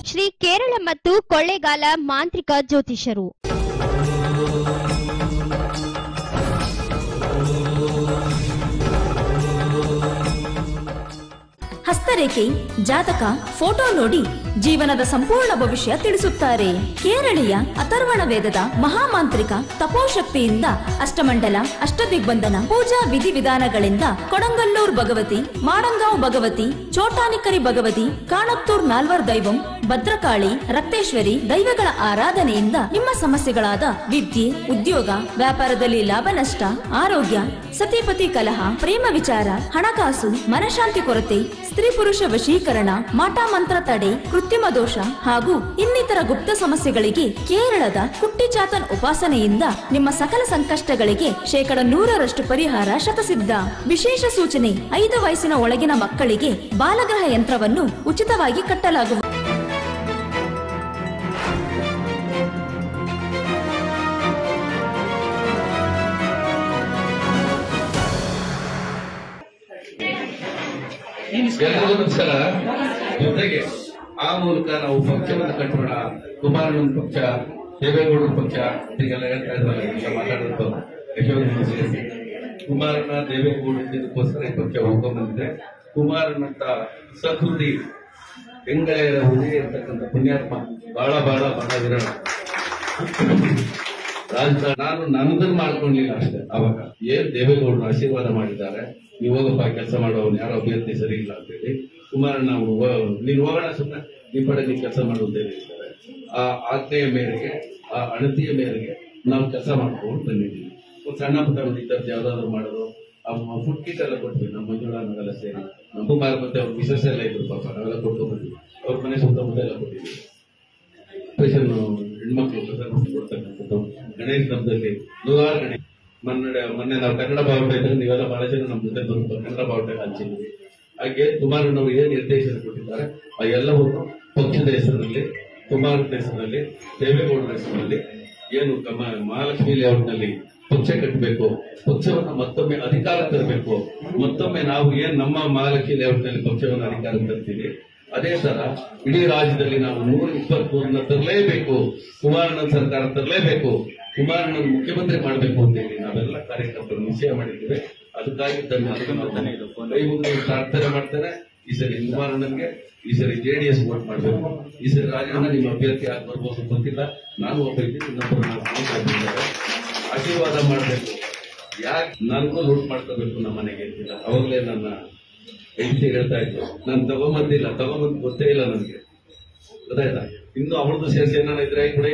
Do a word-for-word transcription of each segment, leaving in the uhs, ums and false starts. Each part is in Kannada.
ಶ್ರೀ ಕೇರಳ ಮತ್ತು ಕೊಳ್ಳೇಗಾಲ ಮಾಂತ್ರಿಕ ಜ್ಯೋತಿಷರು. ಹಸ್ತರೇಖೆ, ಜಾತಕ, ಫೋಟೋ ನೋಡಿ ಜೀವನದ ಸಂಪೂರ್ಣ ಭವಿಷ್ಯ ತಿಳಿಸುತ್ತಾರೆ. ಕೇರಳೀಯ ಅಥರ್ವಣ ವೇದದ ಮಹಾಮಾಂತ್ರಿಕ ತಪೋಶಕ್ತಿಯಿಂದ ಅಷ್ಟಮಂಡಲ, ಅಷ್ಟದಿಗ್ಬಂಧನ ಪೂಜಾ ವಿಧಿವಿಧಾನಗಳಿಂದ ಕೊಡಂಗಲ್ಲೂರ್ ಭಗವತಿ, ಮಾಡಂಗಾಂವ್ ಭಗವತಿ, ಚೋಟಾನಿಕರಿ ಭಗವತಿ, ಕಾಣತ್ತೂರ್ ನಾಲ್ವರ್ ದೈವಂ, ಭದ್ರಕಾಳಿ, ರಕ್ತೇಶ್ವರಿ ದೈವಗಳ ಆರಾಧನೆಯಿಂದ ನಿಮ್ಮ ಸಮಸ್ಯೆಗಳಾದ ವಿದ್ಯೆ, ಉದ್ಯೋಗ, ವ್ಯಾಪಾರದಲ್ಲಿ ಲಾಭ ನಷ್ಟ, ಆರೋಗ್ಯ, ಸತಿಪತಿ ಕಲಹ, ಪ್ರೇಮ ವಿಚಾರ, ಹಣಕಾಸು, ಮನಶಾಂತಿ ಕೊರತೆ, ಸ್ತ್ರೀ ಪುರುಷ ವಶೀಕರಣ, ಮಾಟ ಮಂತ್ರ ತಡೆ, ಕೃತ್ರಿಮ ದೋಷ ಹಾಗೂ ಇನ್ನಿತರ ಗುಪ್ತ ಸಮಸ್ಯೆಗಳಿಗೆ ಕೇರಳದ ಕುಟ್ಟಿಚಾತನ್ ಉಪಾಸನೆಯಿಂದ ನಿಮ್ಮ ಸಕಲ ಸಂಕಷ್ಟಗಳಿಗೆ ಶೇಕಡ ನೂರರಷ್ಟು ಪರಿಹಾರ ಶತಸಿದ್ಧ. ವಿಶೇಷ ಸೂಚನೆ: ಐದು ವಯಸ್ಸಿನ ಒಳಗಿನ ಮಕ್ಕಳಿಗೆ ಬಾಲಗ್ರಹ ಯಂತ್ರವನ್ನು ಉಚಿತವಾಗಿ ಕಟ್ಟಲಾಗುವುದು. ಎಲ್ಲರಿಗೂ ನಮಸ್ಕಾರ. ಜೊತೆಗೆ ಆ ಮೂಲಕ ನಾವು ಪಕ್ಷವನ್ನು ಕಟ್ಟೋಣ. ಕುಮಾರಣ್ಣನ ಪಕ್ಷ, ದೇವೇಗೌಡರ ಪಕ್ಷ ಹೀಗೆಲ್ಲ ಹೇಳ್ತಾ ಇದ್ರಲ್ಲ, ಈಗ ಮಾತಾಡೋದು ಯಶೋಧಿ ಕುಮಾರಣ್ಣ ದೇವೇಗೌಡ ಇದಕ್ಕೋಸ್ಕರ ಈ ಪಕ್ಷ ಹೋಗ್ಕೊಂಡ್ಬಂದಿದೆ. ಕುಮಾರಣ್ಣಂತ ಸಹೃದಿ ಹೆಂಗಳೆಯರ ಹುಲಿ ಇರ್ತಕ್ಕಂಥ ಪುಣ್ಯಾತ್ಮ ಬಹಳ ಬಹಳ ಬಹಳ ವಿರಳ ರಾಜಕಾರಣ. ನಾನು ನನ್ನದನ್ನು ಮಾಡ್ಕೊಂಡಿಲ್ಲ ಅಷ್ಟೇ. ಅವಾಗ ಏನ್ ದೇವೇಗೌಡರು ಆಶೀರ್ವಾದ ಮಾಡಿದ್ದಾರೆ, ನೀವು ಹೋಗಪ್ಪ ಕೆಲಸ ಮಾಡೋನು, ಯಾರೋ ಅಭ್ಯರ್ಥಿ ಸರಿ ಇಲ್ಲ ಅಂತೇಳಿ ಕುಮಾರಣ್ಣ ನೀನು ಹೋಗೋಣ ಸುಮ್ಮನೆ ಈ ಪಡೆ ನೀವು ಕೆಲಸ ಮಾಡುವಂತ ಹೇಳಿದ್ದಾರೆ. ಆ ಆಜ್ಞೆಯ ಮೇರೆಗೆ, ಆ ಅಣತಿಯ ಮೇರೆಗೆ ನಾವು ಕೆಲಸ ಮಾಡ್ಕೊಂಡು ಬಂದಿದ್ದೀವಿ. ಒಂದು ಸಣ್ಣ ಪುಟ್ಟ ಒಂದು ಇದ್ದದ್ದು ಯಾವ್ದಾದ್ರು ಮಾಡೋದು, ಆ ಫುಡ್ ಕಿಟ್ ಎಲ್ಲ ಕೊಟ್ವಿ. ನಮ್ಮ ಮಂಜುಳಾ ನಾವೆಲ್ಲ ಸೇರಿ, ನಮ್ಮ ಕುಮಾರ ಮತ್ತೆ ಅವ್ರ ವಿಶೇಷ ಎಲ್ಲ ಇದ್ರು ಪಾಪ, ನಾವೆಲ್ಲ ಕೊಟ್ಟು ಬಂದ್ವಿ. ಅವ್ರ ಮನೆ ಸುತ್ತಮುತ್ತ ಎಲ್ಲ ಕೊಟ್ಟಿದ್ವಿ. ಸ್ಪೆಷಲ್ ಹೆಣ್ಮಕ್ಳು ಕೊಡ್ತಕ್ಕಂಥದ್ದು ಗಣೇಶ್ ಹಬ್ಬದಲ್ಲಿ ನೂರಾರು ಗಣೇಶ. ಮೊನ್ನೆ ಮೊನ್ನೆ ನಾವು ಕನ್ನಡ ಬಾವುಟ ಇದ್ದರೆ ನೀವೆಲ್ಲ ಬಹಳ ಜನ ನಮ್ಮ ಜೊತೆ ಬಂದು ಕನ್ನಡ ಬಾವುಟ ಹಂಚಿದ್ವಿ. ಹಾಗೆ ಕುಮಾರಣ್ಣವರು ಏನ್ ನಿರ್ದೇಶನ ಕೊಟ್ಟಿದ್ದಾರೆ ಆ ಎಲ್ಲವನ್ನು ಪಕ್ಷದ ಹೆಸರಿನಲ್ಲಿ, ಕುಮಾರನ ಹೆಸರಿನಲ್ಲಿ, ದೇವೇಗೌಡರ ಹೆಸರಿನಲ್ಲಿ ಏನು ಮಹಾಲಕ್ಷ್ಮಿ ಲೇಔಟ್ನಲ್ಲಿ ಪಕ್ಷ ಕಟ್ಟಬೇಕು, ಪಕ್ಷವನ್ನು ಮತ್ತೊಮ್ಮೆ ಅಧಿಕಾರ ತರಬೇಕು. ಮತ್ತೊಮ್ಮೆ ನಾವು ಏನ್ ನಮ್ಮ ಮಹಾಲಕ್ಷ್ಮಿ ಲೇಔಟ್ನಲ್ಲಿ ಪಕ್ಷವನ್ನು ಅಧಿಕಾರ ತರ್ತೀವಿ, ಅದೇ ತರ ಇಡೀ ರಾಜ್ಯದಲ್ಲಿ ನಾವು ನೂರ ಇಪ್ಪತ್ಮೂರನ್ನ ತರಲೇಬೇಕು, ಕುಮಾರಣ್ಣನ ಸರ್ಕಾರ ತರಲೇಬೇಕು, ಕುಮಾರಣ್ಣನ ಮುಖ್ಯಮಂತ್ರಿ ಮಾಡಬೇಕು ಅಂತ ಹೇಳಿ ನಾವೆಲ್ಲ ಕಾರ್ಯಕರ್ತರು ನಿಶ್ಚಯ ಮಾಡಿದ್ದೇವೆ. ಅದಕ್ಕಾಗಿ ಕೈ ಮುಗಿದು ಪ್ರಾರ್ಥನೆ ಮಾಡ್ತೇನೆ. ಈ ಸರಿ ಕುಮಾರಣ್ಣನ್ಗೆ, ಈ ಸರಿ ಜೆಡಿಎಸ್ ವೋಟ್ ಮಾಡಬೇಕು. ಈ ಸರಿ ರಾಜಣ್ಣ ನಿಮ್ಮ ಅಭ್ಯರ್ಥಿ ಆಗಿ ಬರ್ಬೋದು ಗೊತ್ತಿಲ್ಲ, ನಾನು ಒಬ್ಬ ಇದ್ದೀನಿ, ಇನ್ನೊಬ್ಬರು ನಾವು ಆಶೀರ್ವಾದ ಮಾಡಬೇಕು. ಯಾಕೆ ನನಗೂ ಲೂಟ್ ಮಾಡ್ಕೋಬೇಕು ನಮ್ಮ ಮನೆಗೆ ಅಂತಿಲ್ಲ. ಅವಾಗಲೇ ನನ್ನ ಹೆಂಡತಿ ಹೇಳ್ತಾ ಇದ್ರು, ನಾನು ತಗೊಂಬಂದಿಲ್ಲ, ತಗೊಂಬಂದ್ ಗೊತ್ತೇ ಇಲ್ಲ ನನಗೆ, ಗೊತ್ತಾಯ್ತಾ? ಇನ್ನು ಅವಳದು ಸೇರಿಸಿ ಏನಾರ ಇದ್ರೆ ಕೂಡ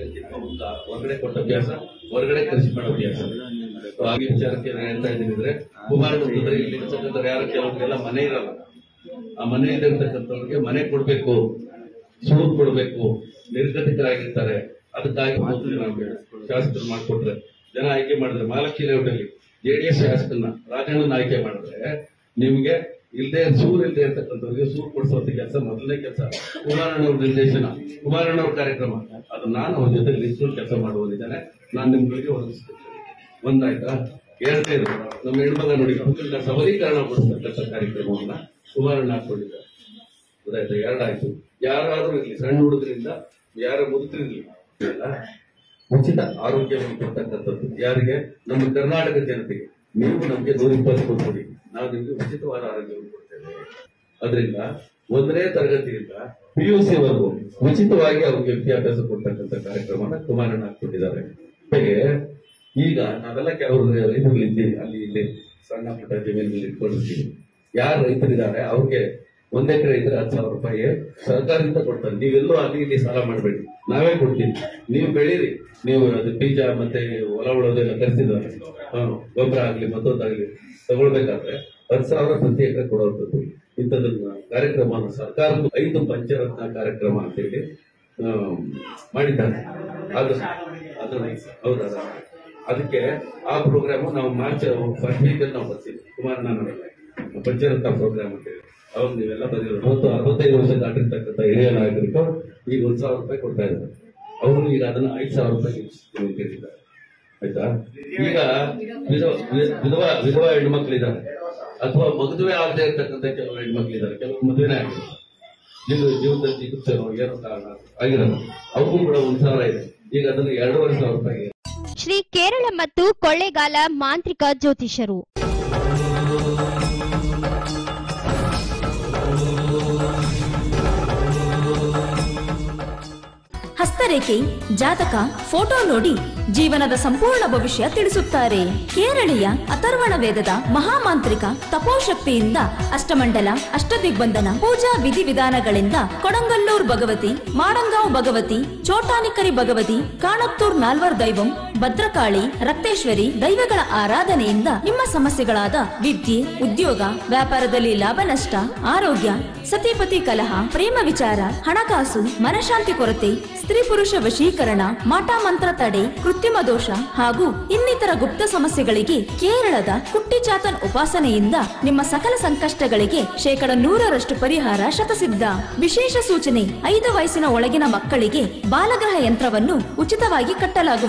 ಹೊರಗಡೆ ಕೊಟ್ಟ ಅಭ್ಯಾಸ, ಹೊರಗಡೆ ಖರ್ಚು ಮಾಡೋ ಅಭ್ಯಾಸ. ಹಾಗೆ ವಿಚಾರಕ್ಕೆ ಹೇಳ್ತಾ ಇದ್ದೀನಿ ಅಂದ್ರೆ, ಕುಮಾರಣ್ಣ ಇಲ್ಲಿ ಇರ್ತಕ್ಕಂಥ ಯಾರು ಕೆಲವರಿಗೆಲ್ಲ ಮನೆ ಇರಲ್ಲ, ಆ ಮನೆಯಿಂದ ಇರ್ತಕ್ಕಂಥವ್ರಿಗೆ ಮನೆ ಕೊಡ್ಬೇಕು, ಸುಳು ಕೊಡ್ಬೇಕು, ನಿರ್ಗತಿಕರಾಗಿರ್ತಾರೆ. ಅದಕ್ಕಾಗಿ ನಾವು ಶಾಸಕರು ಮಾಡಿಕೊಟ್ರೆ, ಜನ ಆಯ್ಕೆ ಮಾಡಿದ್ರೆ, ಮಹಾಲಕ್ಷ್ಮಿ ಲೇಔಟಲ್ಲಿ ಜೆಡಿಎಸ್ ಶಾಸಕರನ್ನ ರಾಜಣ್ಣನ ಆಯ್ಕೆ ಮಾಡಿದ್ರೆ ನಿಮ್ಗೆ ಇಲ್ಲದೆ ಸೂರ್ ಇಲ್ಲದೆ ಇರ್ತಕ್ಕಂಥವ್ರಿಗೆ ಸೂರ್ ಕೊಡಿಸುವಂತ ಕೆಲಸ ಮೊದಲನೇ ಕೆಲಸ. ಕುಮಾರಣ್ಣವ್ರ ನಿರ್ದೇಶನ, ಕುಮಾರಣ್ಣವ್ರ ಕಾರ್ಯಕ್ರಮ, ಅದು ನಾನು ಅವ್ರ ಜೊತೆ ನಿಂತ್ಕೊಂಡು ಕೆಲಸ ಮಾಡುವುದಿದ್ದಾನೆ. ನಾನು ನಿಮ್ಗಳಿಗೆ ಒದಗಿಸ್ತೇನೆ. ಒಂದಾಯ್ತಾ? ಹೇಳ್ತಾ ಇದ್ರು ನಮ್ಮ ಹೆಣ್ಮಗ ನೋಡಿ ಸಬಲೀಕರಣ ಕೊಡಿಸ್ತಕ್ಕಂಥ ಕಾರ್ಯಕ್ರಮವನ್ನ ಕುಮಾರಣ್ಣ ಹಾಕೊಂಡಿದ್ದಾರೆ. ಗೊತ್ತಾಯ್ತಾ? ಎರಡಾಯ್ತು. ಯಾರಾದ್ರೂ ಇರ್ಲಿ, ಸಣ್ಣ ಹುಡುಗರಿಂದ ಯಾರ ಮುದುಕರಿರ್ಲಿ, ಉಚಿತ ಆರೋಗ್ಯವನ್ನು ಕೊಡ್ತಕ್ಕಂಥದ್ದು ಯಾರಿಗೆ? ನಮ್ಮ ಕರ್ನಾಟಕ ಜನತೆಗೆ. ನೀವು ನಮ್ಗೆ ನೂರ ಇಪ್ಪತ್ತು ಕೊಡ್ತೀವಿ, ನಾವು ನಿಮ್ಗೆ ಉಚಿತವಾದ ಆರೋಗ್ಯವನ್ನು ಕೊಡ್ತೇವೆ. ಅದರಿಂದ ಒಂದನೇ ತರಗತಿಯಿಂದ ಪಿಯುಸಿ ವರೆಗೂ ಉಚಿತವಾಗಿ ಅವ್ರಿಗೆ ವಿದ್ಯಾಭ್ಯಾಸ ಕೊಡ್ತಕ್ಕಂಥ ಕಾರ್ಯಕ್ರಮನ ಕುಮಾರಣ್ಣ ಹಾಕೊಂಡಿದ್ದಾರೆ. ಹೇಗೆ ಈಗ ನಾವೆಲ್ಲ ಕೆಲವರು ರೈತರು ಇದ್ದೀವಿ, ಅಲ್ಲಿ ಇಲ್ಲಿ ಸಣ್ಣ ಪುಟ್ಟ ಜಮೀನುಗಳು ಇಟ್ಕೊಂಡಿರ್ತೀವಿ. ಯಾರು ರೈತರಿದ್ದಾರೆ ಅವ್ರಿಗೆ ಒಂದ್ ಎಕರೆ ಇದ್ರೆ ಹತ್ತು ಸಾವಿರ ರೂಪಾಯಿ ಸರ್ಕಾರದಿಂದ ಕೊಡ್ತಾರೆ. ನೀವೆಲ್ಲೂ ಅಲ್ಲಿ ಇಲ್ಲಿ ಸಾಲ ಮಾಡಬೇಡಿ, ನಾವೇ ಕೊಡ್ತೀವಿ, ನೀವು ಬೆಳೀರಿ. ನೀವು ಅದು ಬೀಜ ಮತ್ತೆ ಹೊಲ ಉಳೋದೆಲ್ಲ ತರಿಸಿದ್ದಾರೆ, ಗೊಬ್ಬರ ಆಗ್ಲಿ ಮತ್ತೊಂದಾಗ್ಲಿ ತಗೊಳ್ಬೇಕಾದ್ರೆ ಹತ್ತು ಸಾವಿರ ಪ್ರತಿ ಎಕರೆ ಕೊಡುವಂಥದ್ದು. ಇಂಥದನ್ನ ಕಾರ್ಯಕ್ರಮವನ್ನು ಸರ್ಕಾರದ ಐದು ಪಂಚರತ್ನ ಕಾರ್ಯಕ್ರಮ ಅಂತ ಹೇಳಿ ಮಾಡಿದ್ದಾರೆ. ಅದು ಅದು ಹೌದಾ? ಅದಕ್ಕೆ ಆ ಪ್ರೋಗ್ರಾಮ್ ನಾವು ಮಾರ್ಚ್ ಫಸ್ಟ್ ವೀಕ್ ಅಲ್ಲಿ ನಾವು ಬರ್ತೀವಿ. ಕುಮಾರಣ್ಣ ಪಂಚರತ್ನ ಪ್ರೋಗ್ರಾಮ್ ಅಂತ ಹೇಳಿ ಅವಾಗ ನೀವೆಲ್ಲ ಬಂದಿರೋ ಮೂವತ್ತು ಅರವತ್ತೈದು ವರ್ಷ ದಾಟಿರ್ತಕ್ಕಂಥ ಹಿರಿಯ ನಾಯಕರಿಗೆ ಈಗ ಒಂದ್ ಸಾವಿರ ರೂಪಾಯಿ ಕೊಡ್ತಾ ಇದ್ದಾರೆ. ಅವರು ಈಗ ಅದನ್ನ ಐದು ಸಾವಿರ ರೂಪಾಯಿ ಕೇಳಿದ್ದಾರೆ. ಆಯ್ತಾ? ಈಗ ವಿಧವಾ ವಿಧವಾ ಹೆಣ್ಮಕ್ಳಿದ್ದಾರೆ, ಅಥವಾ ಮದುವೆ ಆಗದೆ ಇರ್ತಕ್ಕಂಥ ಕೆಲವು ಹೆಣ್ಮಕ್ಳಿದ್ದಾರೆ, ಕೆಲವು ಮದುವೆನೇ ಆಗಿದೆ. ಜೀವ ಜೀವನದಲ್ಲಿ ಚಿಕಿತ್ಸೆ ಏನೋ ಕಾರಣ ಆಗಿರಲ್ಲ. ಅವಕ್ಕೂ ಕೂಡ ಒಂದ್ ಸಾವಿರ ಇದೆ. ಈಗ ಅದನ್ನು ಎರಡೂವರೆ ಸಾವಿರ ರೂಪಾಯಿ. ಶ್ರೀ ಕೇರಳ ಮತ್ತು ಕೊಳ್ಳೇಗಾಲ ಮಾಂತ್ರಿಕ ಜ್ಯೋತಿಷರು. ಹಸ್ತರೇಖೆ, ಜಾತಕ, ಫೋಟೋ ನೋಡಿ ಜೀವನದ ಸಂಪೂರ್ಣ ಭವಿಷ್ಯ ತಿಳಿಸುತ್ತಾರೆ. ಕೇರಳೀಯ ಅಥರ್ವಣ ವೇದದ ಮಹಾಮಾಂತ್ರಿಕ ತಪೋಶಕ್ತಿಯಿಂದ ಅಷ್ಟಮಂಡಲ, ಅಷ್ಟದಿಗ್ಬಂಧನ ಪೂಜಾ ವಿಧಿವಿಧಾನಗಳಿಂದ ಕೊಡಂಗಲ್ಲೂರ್ ಭಗವತಿ, ಮಾಡಂಗಾಂವ್ ಭಗವತಿ, ಚೋಟಾನಿಕರಿ ಭಗವತಿ, ಕಾಣತ್ತೂರ್ ನಾಲ್ವರ್ ದೈವಂ, ಭದ್ರಕಾಳಿ, ರಕ್ತೇಶ್ವರಿ ದೈವಗಳ ಆರಾಧನೆಯಿಂದ ನಿಮ್ಮ ಸಮಸ್ಯೆಗಳಾದ ವಿದ್ಯೆ, ಉದ್ಯೋಗ, ವ್ಯಾಪಾರದಲ್ಲಿ ಲಾಭ ನಷ್ಟ, ಆರೋಗ್ಯ, ಸತಿಪತಿ ಕಲಹ, ಪ್ರೇಮ ವಿಚಾರ, ಹಣಕಾಸು, ಮನಶಾಂತಿ ಕೊರತೆ, ಸ್ತ್ರೀ ಪುರುಷ ವಶೀಕರಣ, ಮಾಟ ಮಂತ್ರ ತಡೆ, ಕೃತ್ರಿಮ ದೋಷ ಹಾಗೂ ಇನ್ನಿತರ ಗುಪ್ತ ಸಮಸ್ಯೆಗಳಿಗೆ ಕೇರಳದ ಕುಟ್ಟಿಚಾತನ್ ಉಪಾಸನೆಯಿಂದ ನಿಮ್ಮ ಸಕಲ ಸಂಕಷ್ಟಗಳಿಗೆ ಶೇಕಡ ನೂರರಷ್ಟು ಪರಿಹಾರ ಶತಸಿದ್ಧ. ವಿಶೇಷ ಸೂಚನೆ: ಐದು ವಯಸ್ಸಿನ ಒಳಗಿನ ಮಕ್ಕಳಿಗೆ ಬಾಲಗ್ರಹ ಯಂತ್ರವನ್ನು ಉಚಿತವಾಗಿ ಕಟ್ಟಲಾಗುವುದು.